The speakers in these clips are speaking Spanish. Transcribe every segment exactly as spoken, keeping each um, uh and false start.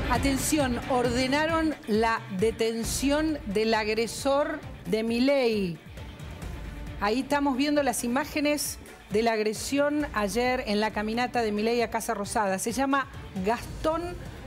Atención, ordenaron la detención del agresor de Milei. Ahí estamos viendo las imágenes de la agresión ayer en la caminata de Milei a Casa Rosada. Se llama Gastón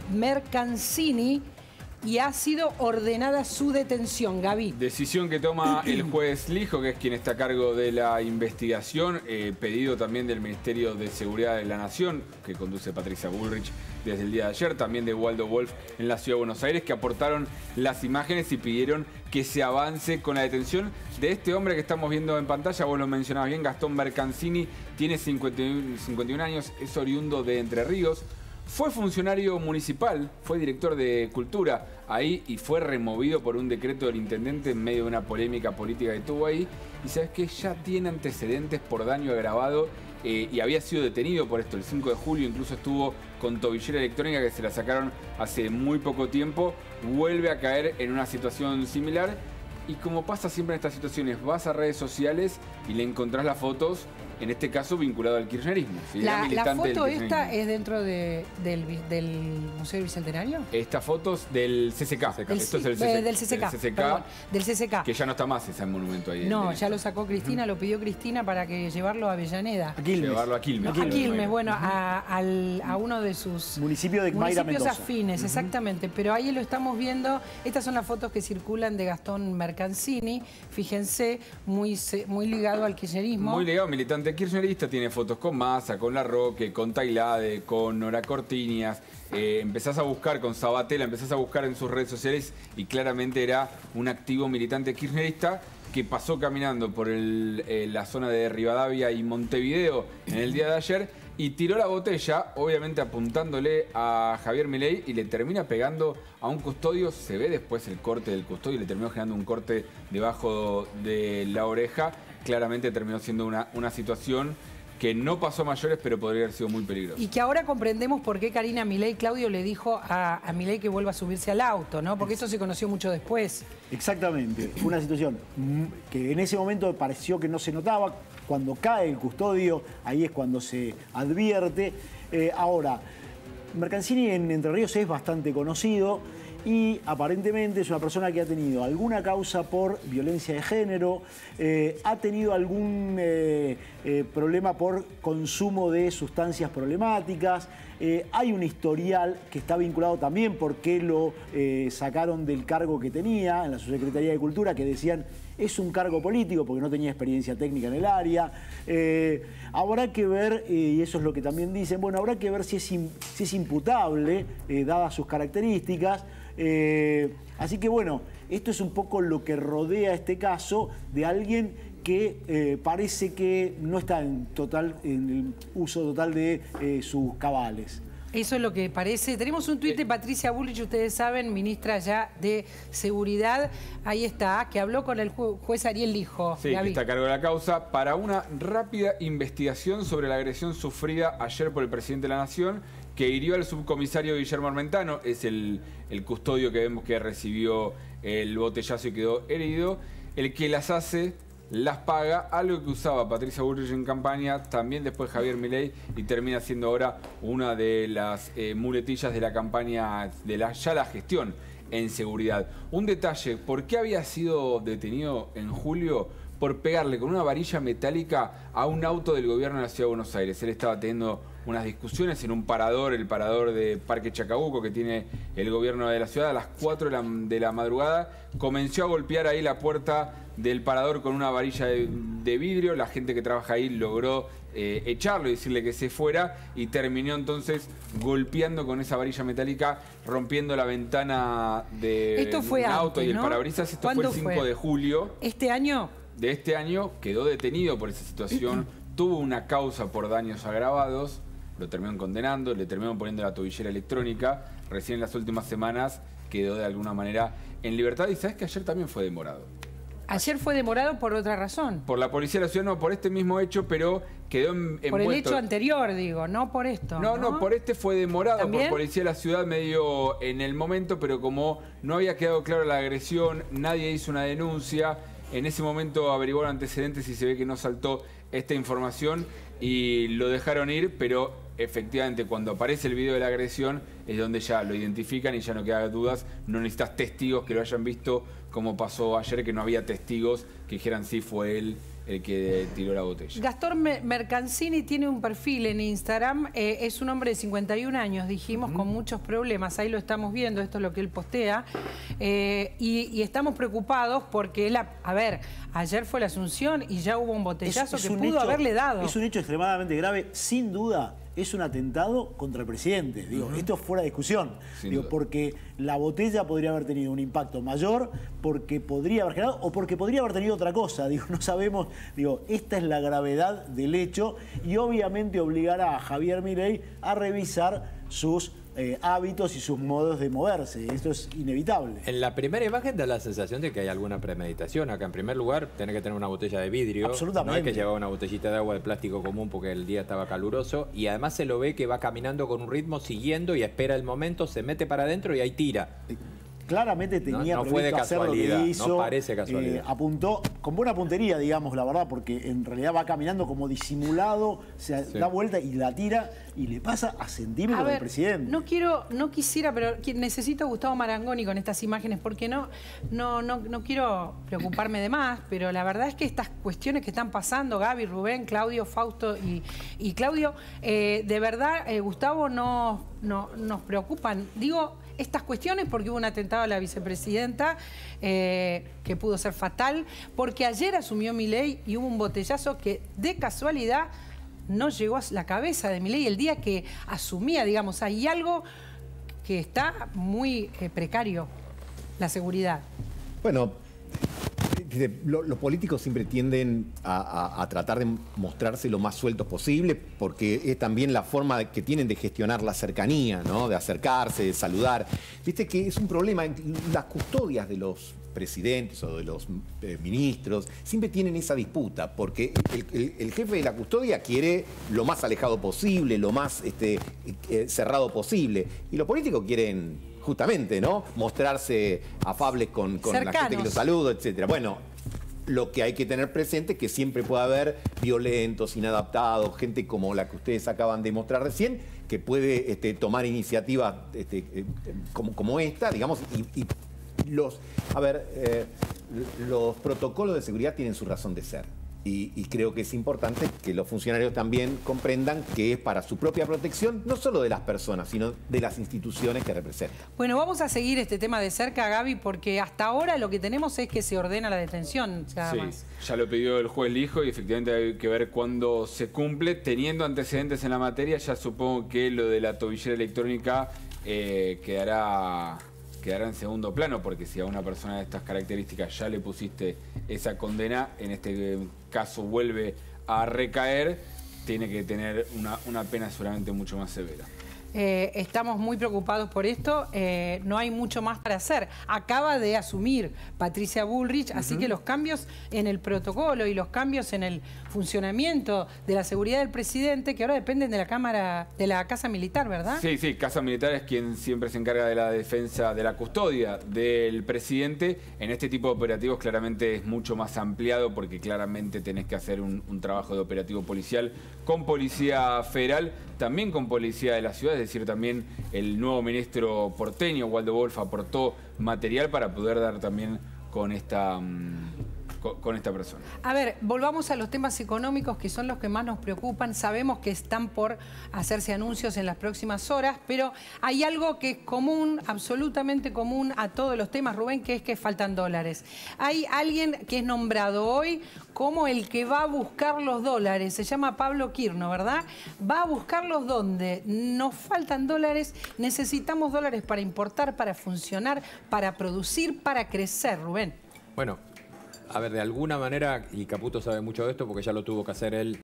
Mercancini y ha sido ordenada su detención, Gaby. Decisión que toma el juez Lijo, que es quien está a cargo de la investigación, eh, pedido también del Ministerio de Seguridad de la Nación, que conduce Patricia Bullrich desde el día de ayer, también de Waldo Wolf en la Ciudad de Buenos Aires, que aportaron las imágenes y pidieron que se avance con la detención de este hombre que estamos viendo en pantalla. Vos lo mencionabas bien, Gastón Mercancini, tiene cincuenta y un años, es oriundo de Entre Ríos. Fue funcionario municipal, fue director de Cultura ahí y fue removido por un decreto del intendente en medio de una polémica política que tuvo ahí. Y sabes que ya tiene antecedentes por daño agravado eh, y había sido detenido por esto. El cinco de julio incluso estuvo con tobillera electrónica que se la sacaron hace muy poco tiempo. Vuelve a caer en una situación similar. Y como pasa siempre en estas situaciones, vas a redes sociales y le encontrás las fotos, en este caso vinculado al kirchnerismo. ¿Sí? La, la foto esta es dentro de, del, del Museo Bicentenario. Esta foto es del C C K. Del, Esto es del C C K. Eh, del C C K, del C C K, perdón, del C C K. Que ya no está más ese monumento ahí. No, ya lo sacó Cristina, uh-huh. Lo pidió Cristina para que llevarlo a Avellaneda. A Quilmes. Llevarlo a Quilmes. A Quilmes, a Quilmes bueno, uh-huh. a, al, a uno de sus municipio de Mayra municipios Mendoza. afines, uh-huh. Exactamente. Pero ahí lo estamos viendo. Estas son las fotos que circulan de Gastón Mercancini. Fíjense, muy, muy ligado al kirchnerismo. Muy ligado, militante kirchnerista, tiene fotos con Massa, con Larroque, con Tailade, con Nora Cortiñas. Eh, empezás a buscar con Sabatella, empezás a buscar en sus redes sociales y claramente era un activo militante kirchnerista que pasó caminando por el, eh, la zona de Rivadavia y Montevideo en el día de ayer y tiró la botella, obviamente apuntándole a Javier Milei y le termina pegando a un custodio. Se ve después el corte del custodio, le terminó generando un corte debajo de la oreja. Claramente terminó siendo una, una situación que no pasó a mayores, pero podría haber sido muy peligroso. Y que ahora comprendemos por qué Karina Milei, Claudio, le dijo a, a Milei que vuelva a subirse al auto, ¿no? Porque esto se conoció mucho después. Exactamente. Fue una situación que en ese momento pareció que no se notaba. Cuando cae el custodio, ahí es cuando se advierte. Eh, ahora, Mercancini en Entre Ríos es bastante conocido y aparentemente es una persona que ha tenido alguna causa por violencia de género, eh, ha tenido algún eh, eh, problema por consumo de sustancias problemáticas, eh, hay un historial que está vinculado también porque lo eh, sacaron del cargo que tenía en la Subsecretaría de Cultura, que decían es un cargo político porque no tenía experiencia técnica en el área. Eh, habrá que ver, eh, y eso es lo que también dicen, bueno, habrá que ver si es, in, si es imputable, eh, dadas sus características. Eh, así que bueno, esto es un poco lo que rodea este caso de alguien que eh, parece que no está en, total, en el uso total de eh, sus cabales. Eso es lo que parece. Tenemos un tuit de Patricia Bullrich, ustedes saben, ministra ya de Seguridad. Ahí está, que habló con el ju juez Ariel Lijo. Sí, que está a cargo de la causa para una rápida investigación sobre la agresión sufrida ayer por el presidente de la Nación, que hirió al subcomisario Guillermo Armentano. Es el, el custodio que vemos que recibió el botellazo y quedó herido. El que las hace, las paga, algo que usaba Patricia Bullrich en campaña, también después Javier Milei, y termina siendo ahora una de las eh, muletillas de la campaña, de la, ya la gestión en seguridad. Un detalle, ¿por qué había sido detenido en julio? Por pegarle con una varilla metálica a un auto del gobierno de la Ciudad de Buenos Aires. Él estaba teniendo unas discusiones en un parador, el parador de Parque Chacabuco que tiene el gobierno de la ciudad. A las cuatro de la, de la madrugada comenzó a golpear ahí la puerta del parador con una varilla de, de vidrio. La gente que trabaja ahí logró eh, echarlo y decirle que se fuera, y terminó entonces golpeando con esa varilla metálica, rompiendo la ventana de Esto fue un antes, auto y el ¿no? parabrisas. Esto fue el cinco fue? de julio. ¿Este año? De este año. Quedó detenido por esa situación, tuvo una causa por daños agravados, lo terminaron condenando, le terminaron poniendo la tobillera electrónica. Recién en las últimas semanas quedó de alguna manera en libertad. Y sabes que ayer también fue demorado. Ayer fue demorado por otra razón. Por la Policía de la Ciudad, no, por este mismo hecho, pero quedó en, envuelto. Por el hecho anterior, digo, no por esto. No, no, no, por este fue demorado. ¿También? Por Policía de la Ciudad medio en el momento, pero como no había quedado clara la agresión, nadie hizo una denuncia. En ese momento averiguaron antecedentes y se ve que no saltó esta información y lo dejaron ir, pero efectivamente cuando aparece el video de la agresión es donde ya lo identifican y ya no queda dudas, no necesitas testigos que lo hayan visto, como pasó ayer, que no había testigos que dijeran sí fue él el que tiró la botella. Gastón Mercancini tiene un perfil en Instagram, eh, es un hombre de cincuenta y un años, dijimos, uh-huh. con muchos problemas, ahí lo estamos viendo, esto es lo que él postea, eh, y, y estamos preocupados porque él, a, a ver, ayer fue la Asunción y ya hubo un botellazo es, es que un pudo hecho, haberle dado. Es un hecho extremadamente grave, sin duda. Es un atentado contra el presidente. Digo, uh-huh. Esto es fuera de discusión. Digo, porque la botella podría haber tenido un impacto mayor, porque podría haber generado, o porque podría haber tenido otra cosa. Digo, no sabemos. Digo, esta es la gravedad del hecho y obviamente obligará a Javier Milei a revisar sus eh, hábitos y sus modos de moverse. Esto es inevitable. En la primera imagen da la sensación de que hay alguna premeditación. Acá, en primer lugar, tenés que tener una botella de vidrio. Absolutamente. No es que llevaba una botellita de agua de plástico común porque el día estaba caluroso. Y además se lo ve que va caminando con un ritmo, siguiendo y espera el momento, se mete para adentro y ahí tira. Claramente tenía no, no fue de casualidad, hacer lo que hizo, no parece casualidad. Eh, apuntó con buena puntería, digamos, la verdad, porque en realidad va caminando como disimulado, se sí. da vuelta y la tira y le pasa a centímetros del presidente. No quiero, no quisiera, pero necesito a Gustavo Marangoni con estas imágenes, porque no, no, no, no quiero preocuparme de más, pero la verdad es que estas cuestiones que están pasando, Gaby, Rubén, Claudio, Fausto y, y Claudio, eh, de verdad, eh, Gustavo, no, no, nos preocupan. Digo, estas cuestiones porque hubo un atentado a la vicepresidenta eh, que pudo ser fatal, porque ayer asumió Milei y hubo un botellazo que de casualidad no llegó a la cabeza de Milei el día que asumía, digamos, hay algo que está muy eh, precario, la seguridad. Bueno, los políticos siempre tienden a, a, a tratar de mostrarse lo más sueltos posible porque es también la forma que tienen de gestionar la cercanía, ¿no? De acercarse, de saludar. Viste que es un problema, las custodias de los presidentes o de los eh, ministros siempre tienen esa disputa porque el, el, el jefe de la custodia quiere lo más alejado posible, lo más este, eh, cerrado posible y los políticos quieren justamente, ¿no? Mostrarse afables con, con la gente que los saluda, etcétera. Bueno, lo que hay que tener presente es que siempre puede haber violentos, inadaptados, gente como la que ustedes acaban de mostrar recién, que puede este, tomar iniciativas este, eh, como, como esta, digamos, y, y los, a ver, eh, los protocolos de seguridad tienen su razón de ser. Y, y creo que es importante que los funcionarios también comprendan que es para su propia protección, no solo de las personas, sino de las instituciones que representan. Bueno, vamos a seguir este tema de cerca, Gaby, porque hasta ahora lo que tenemos es que se ordena la detención. Nada sí, más. Ya lo pidió el juez Lijo y efectivamente hay que ver cuándo se cumple. Teniendo antecedentes en la materia, ya supongo que lo de la tobillera electrónica eh, quedará... quedará en segundo plano, porque si a una persona de estas características ya le pusiste esa condena, en este caso vuelve a recaer, tiene que tener una, una pena seguramente mucho más severa. Eh, estamos muy preocupados por esto, eh, no hay mucho más para hacer. Acaba de asumir Patricia Bullrich, así uh-huh. que los cambios en el protocolo y los cambios en el funcionamiento de la seguridad del presidente, que ahora dependen de la Cámara, de la Casa Militar, ¿verdad? Sí, sí, Casa Militar es quien siempre se encarga de la defensa, de la custodia del presidente. En este tipo de operativos claramente es mucho más ampliado porque claramente tenés que hacer un, un trabajo de operativo policial con Policía Federal, también con Policía de la Ciudad. Es decir, también el nuevo ministro porteño, Waldo Wolf, aportó material para poder dar también con esta, um, con, con esta persona. A ver, volvamos a los temas económicos que son los que más nos preocupan. Sabemos que están por hacerse anuncios en las próximas horas, pero hay algo que es común, absolutamente común a todos los temas, Rubén, que es que faltan dólares. Hay alguien que es nombrado hoy como el que va a buscar los dólares, se llama Pablo Quirno, ¿verdad? Va a buscarlos ¿dónde? Nos faltan dólares, necesitamos dólares para importar, para funcionar, para producir, para crecer, Rubén. Bueno, a ver, de alguna manera, y Caputo sabe mucho de esto porque ya lo tuvo que hacer él